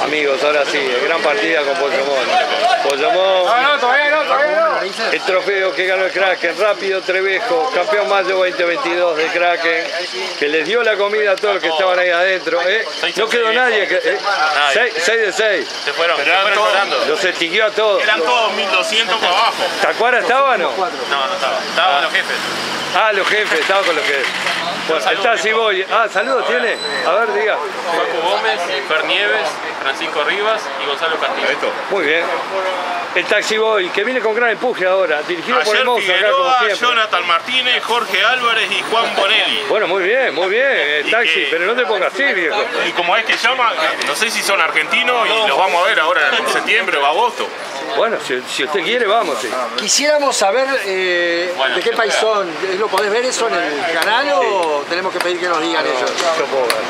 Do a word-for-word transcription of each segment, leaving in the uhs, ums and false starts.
Amigos, ahora sí, gran partida con Pollomón. Pollomón, No, no, todavía no, todavía no. el trofeo que ganó el Kraken. Rápido Trevejo, campeón mayo veinte veintidós de Kraken, que les dio la comida a todos los que estaban ahí adentro. ¿eh? No quedó nadie. Eh, seis de seis. Se fueron, se fueron llorando. Los extinguió a todos. Eran todos mil doscientos para abajo. ¿Tacuara estaba o no? No, no estaba. Estaban Ah. los jefes. Ah, los jefes, estaba con los jefes. Bueno, está Ciboy. Ah, saludos tiene. A ver, diga. Paco Gómez, Fer Nieves, Francisco Rivas y Gonzalo Castillo. Muy bien. El Taxi Boy, que viene con gran empuje ahora, dirigido por Ayer el Mozo, acá como Figueroa, siempre. Jonathan Martínez, Jorge Álvarez y Juan Bonelli. Bueno, muy bien, muy bien, el Y Taxi, que- pero no te pongas así, viejo. Y como es que llama, no sé si son argentinos y los vamos a ver ahora en septiembre o agosto. Bueno, si, si usted quiere, vamos. Sí. Quisiéramos saber eh, Bueno, de qué país son. ¿Lo podés ver eso en el canal o tenemos que pedir que nos digan ellos? Yo puedo ver.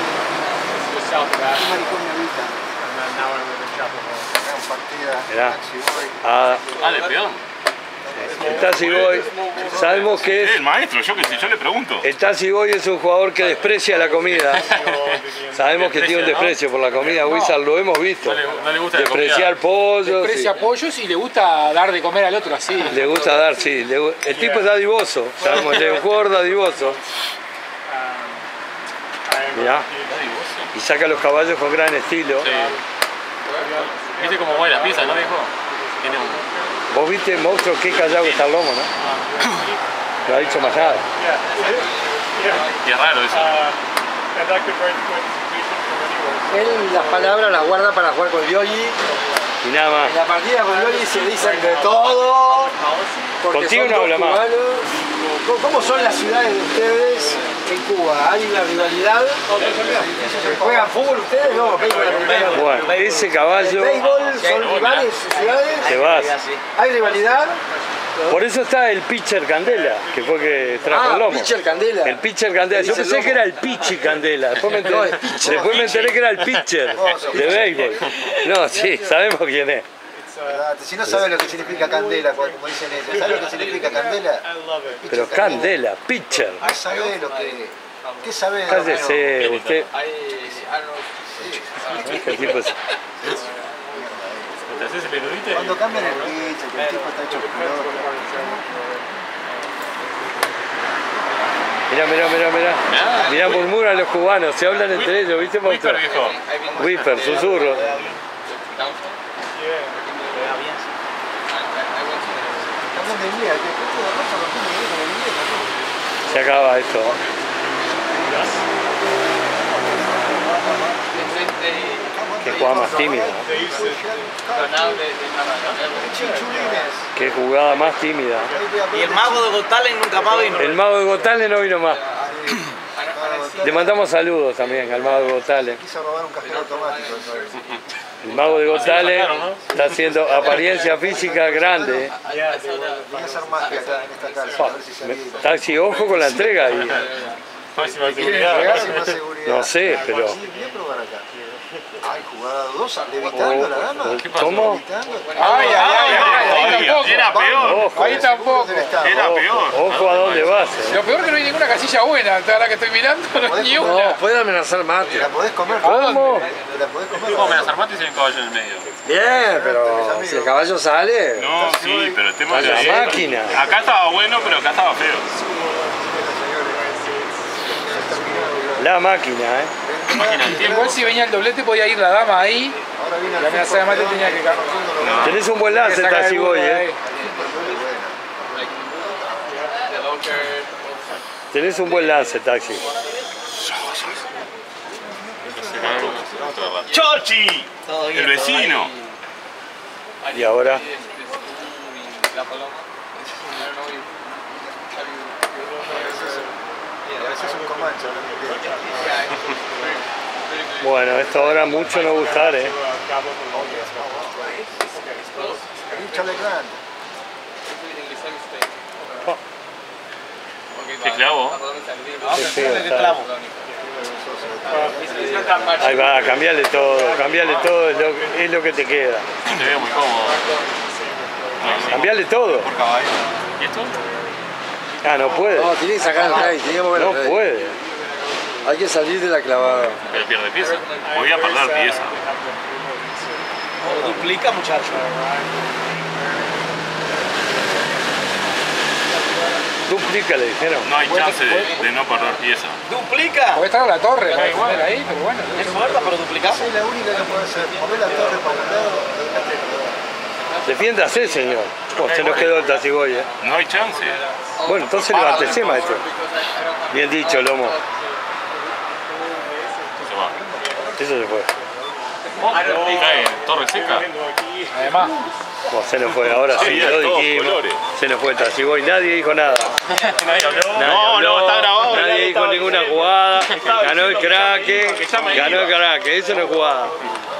Mirá. Ah, Ah, de peón. el Taxi Boy, sabemos que es... El maestro, yo qué sé, yo le pregunto. El Taxi Boy es un jugador que desprecia la comida. Sabemos que tiene un desprecio por la comida, Wizard, lo hemos visto. No le, no le gusta la Despreciar comida. pollos. Desprecia sí. pollos y le gusta dar de comer al otro así. Le gusta dar, sí. le gu- el tipo es dadivoso, sabemos, es un jugador dadivoso. Mirá. Y saca los caballos con gran estilo. Sí. ¿Viste cómo mueve las piezas, no, viejo? Tiene un... Vos viste, monstruo, qué callado está el lomo, ¿no? Lo ha dicho Majada. Y es raro eso. Él las palabras las guarda para jugar con Yoyi. Y nada más. En la partida con Yoyi se dicen de todo. porque Contigo son no dos habla más. cubanos. ¿Cómo- ¿Cómo son las ciudades de ustedes en Cuba? ¿Hay una rivalidad? ¿Juegan fútbol ustedes? No, béisbol la primera. Bueno, ese caballo, ¿Béisbol son rivales sus ciudades? te vas. ¿Hay rivalidad? Por eso está el pitcher Candela, que fue que trajo Ah, el lomo. pitcher Candela. El pitcher Candela. Yo Dice pensé lomo. que era el pitcher Candela. Después me No, enteré, es pitcher. después me enteré que era el pitcher de béisbol. No, sí, sabemos quién es. Si no sabes lo que significa candela, como dicen ellos, ¿sabes lo que significa candela? Pero Candela, pitcher. ¿Qué sabés lo que... ¿Qué sabés? Cállese, usted. ¿Qué tipo es? ¿Te haces el erudito? Cuando cambian el pitcher, que el tipo está hecho pelota. Mirá, mirá, mirá, mirá. Mirá, murmuran los cubanos, se hablan entre ellos, ¿viste, monstruo? Whisper, viejo. Whisper, susurro. Hablan de inglés, que el de Rocha rompiendo el con el inglés también. Se acaba esto. Qué jugada más tímida, ¿no? Chinchulines. Qué jugada más tímida. Y el mago de Got Talent nunca más vino. El mago de Gotale no vino más. Le mandamos saludos también al mago de Gotale. Quiso robar un cajero automático. El mago de Gotale está haciendo apariencia física grande. Voy a hacer magia acá en esta casa, a ver si salí. Taxi, ojo con la entrega ahí. Máxima seguridad. Máxima seguridad. No sé, pero... Sí, voy a probar acá. Ay, jugada dudosa, levitando la dama. ¿Cómo? Levitando. Ay, ay, ay, ay, ahí Todavía. tampoco. Era peor. Ojo, Ahí tampoco. Era peor. ojo a dónde vas. eh. Lo peor que no hay ninguna casilla buena, ahora que estoy mirando, no hay ni No, una. puede amenazar mate. La podés comer. ¿Cómo? La podés comer. ¿Cómo me las armaste y hay un caballo en el medio? Bien, pero si el caballo sale... No, sí, pero el tema La es máquina. acá estaba bueno, pero acá estaba feo. La máquina, ¿eh? Igual si venía el doblete podía ir la dama ahí. Ahora viene La amenaza de mate tenía que caer. Tenés un buen lance, Sacar el Taxi burro Boy, de ¿eh? ahí. Tenés un buen lance, Taxi. ¡Chochi! El vecino. Y ahora... A veces es un comancho. Bueno, esto ahora mucho no gustar, ¿eh? Richard Legrand. ¿Qué clavo? Qué feo está. Ahí va, cambiale todo, cambiale todo, es lo, es lo que te queda. Te veo muy cómodo. Cambiale todo. Por caballo. ¿Y esto? Ah, no puede. No, tiene que sacar el rey, tiene que mover No el rey. puede. Hay que salir de la clavada. Pero pierde pieza. Voy a perder pieza. Duplica, muchacho. Duplica, le dijeron. No hay chance de, de no perder pieza. Duplica. Puede estar a la torre para poner ahí, pero bueno. Es muerta, pero duplica. Es la única que puede hacer. Poner la torre para un lado y dejate de joder. Defiéndase, señor. Oh, se nos quedó el Tasigüey, ¿eh? No hay chance. Bueno, entonces levántese, maestro. Bien dicho, Lomo. Se va. Eso se fue. Cae torre seca. Además, Oh, se nos fue, ahora sí, Sí, lo todos dijimos. colores. Se nos fue el Tasigüey, nadie dijo nada. Nadie habló. Nadie No, habló, no, está grabado. Nadie dijo ninguna jugada. Ganó el Kraken, ganó el Kraken, eso no es jugada.